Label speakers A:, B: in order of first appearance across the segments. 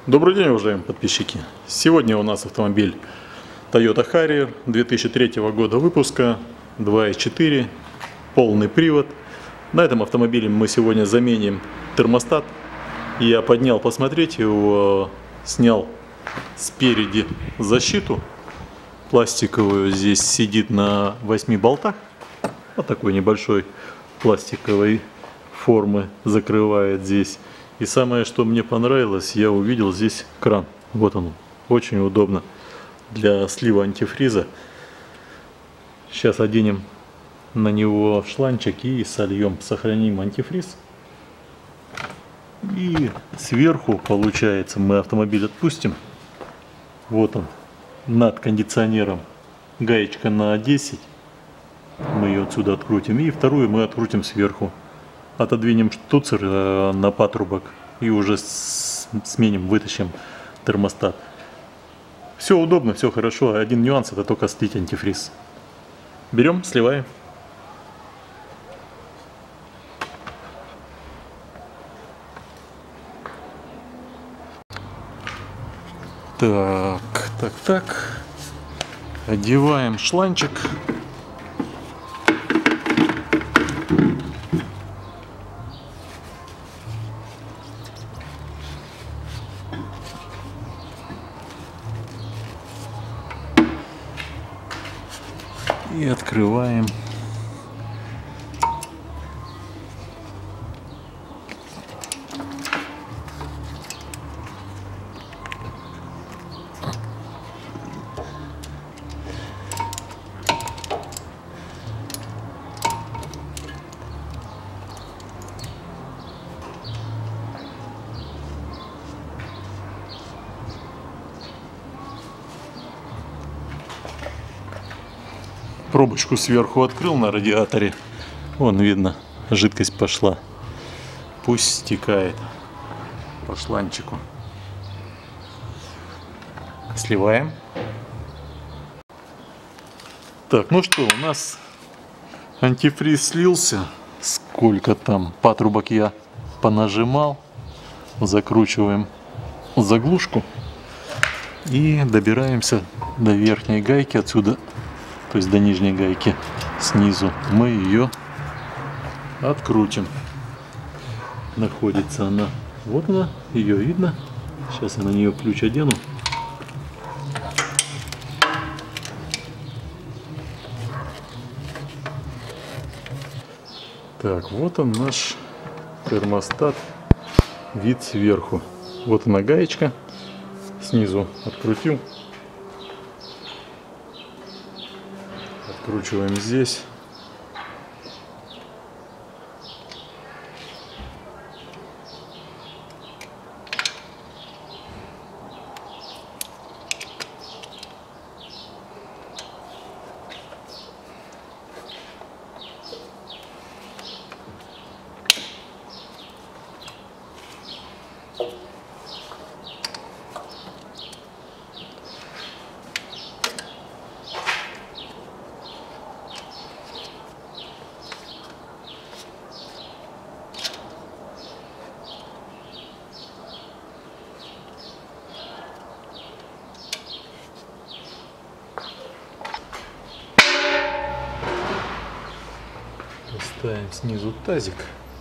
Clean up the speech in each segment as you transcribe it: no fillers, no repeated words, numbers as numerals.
A: Добрый день, уважаемые подписчики! Сегодня у нас автомобиль Toyota Harrier 2003 года выпуска, 2.4, полный привод. На этом автомобиле мы сегодня заменим термостат. Я поднял посмотреть его, снял спереди защиту пластиковую. Здесь сидит на 8 болтах. Вот такой небольшой пластиковой формы закрывает здесь. И самое, что мне понравилось, я увидел здесь кран. Вот он, очень удобно для слива антифриза. Сейчас оденем на него шланчик и сольем, сохраним антифриз. И сверху, получается, мы автомобиль отпустим. Вот он, над кондиционером гаечка на 10. Мы ее отсюда открутим. И вторую мы открутим сверху. Отодвинем штуцер на патрубок и уже сменим, вытащим термостат. Все удобно, все хорошо. Один нюанс — это только слить антифриз. Берем, сливаем. Так. Одеваем шланчик. И открываем. Пробочку сверху открыл на радиаторе. Вон видно, жидкость пошла. Пусть стекает по шланчику. Сливаем. Так, ну что, у нас антифриз слился. Сколько там патрубок я понажимал. Закручиваем заглушку. И добираемся до верхней гайки отсюда. То есть до нижней гайки снизу. Мы ее открутим. Находится она. Вот она, ее видно. Сейчас я на нее ключ одену. Так, вот он наш термостат. Вид сверху. Вот она гаечка. Снизу открутил. Откручиваем здесь. Ставим снизу тазик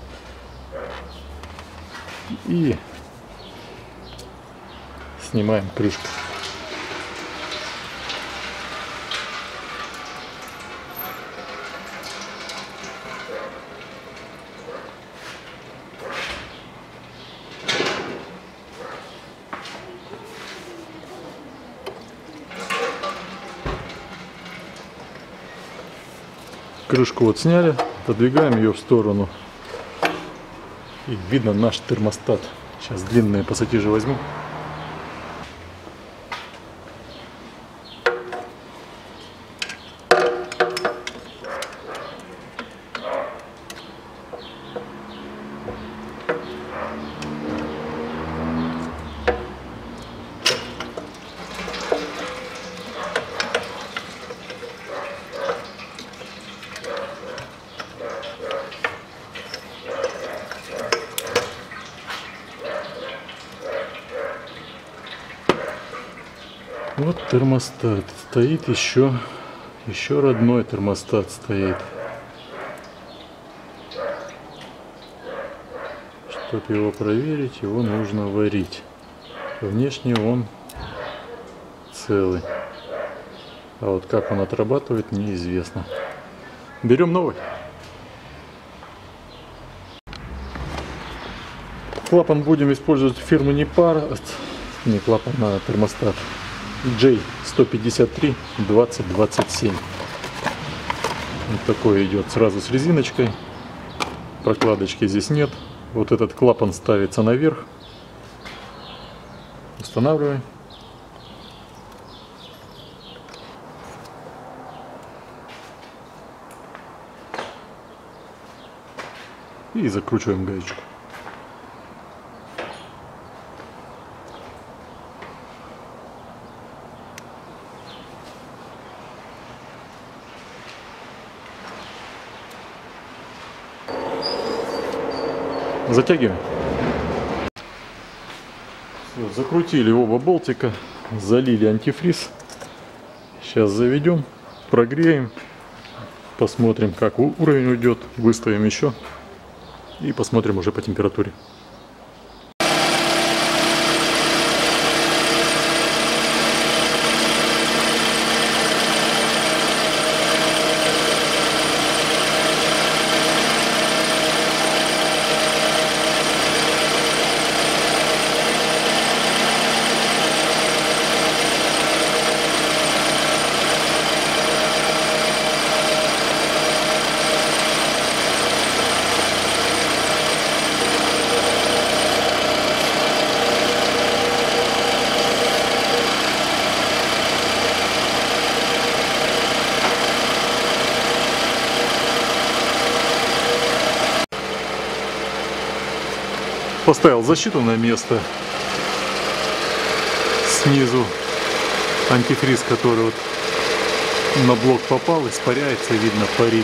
A: и снимаем крышку. Крышку вот сняли, отодвигаем ее в сторону. И видно наш термостат. Сейчас длинные пассатижи возьму. Вот термостат. Стоит еще родной термостат стоит. Чтобы его проверить, его нужно варить. Внешне он целый. А вот как он отрабатывает, неизвестно. Берем новый. Клапан будем использовать фирмы Непар. Не клапан, а термостат. J153 2027. Вот такой идет сразу с резиночкой. Прокладочки здесь нет. Вот этот клапан ставится наверх. Устанавливаем. И закручиваем гаечку. Затягиваем. Все, закрутили оба болтика, залили антифриз. Сейчас заведем, прогреем, посмотрим, как уровень уйдет, выставим еще и посмотрим уже по температуре. Поставил защиту на место. Снизу антифриз, который вот на блок попал, испаряется, видно, парит.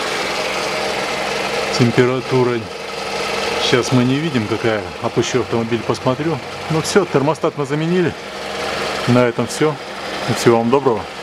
A: Температура сейчас мы не видим какая. Опущу автомобиль, посмотрю. Ну все, термостат мы заменили. На этом все. Всего вам доброго.